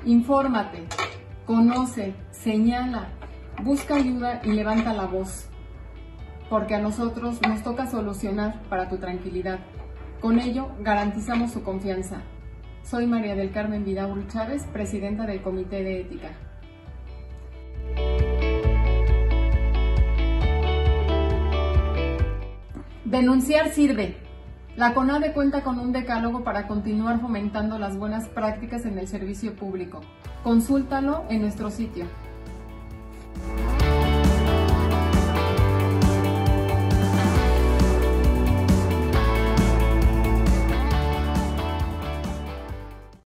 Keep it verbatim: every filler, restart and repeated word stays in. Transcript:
Infórmate, conoce, señala, busca ayuda y levanta la voz, porque a nosotros nos toca solucionar para tu tranquilidad. Con ello, garantizamos su confianza. Soy María del Carmen Vidaurri Chávez, presidenta del Comité de Ética. Denunciar sirve. La CONADE cuenta con un decálogo para continuar fomentando las buenas prácticas en el servicio público. Consúltalo en nuestro sitio.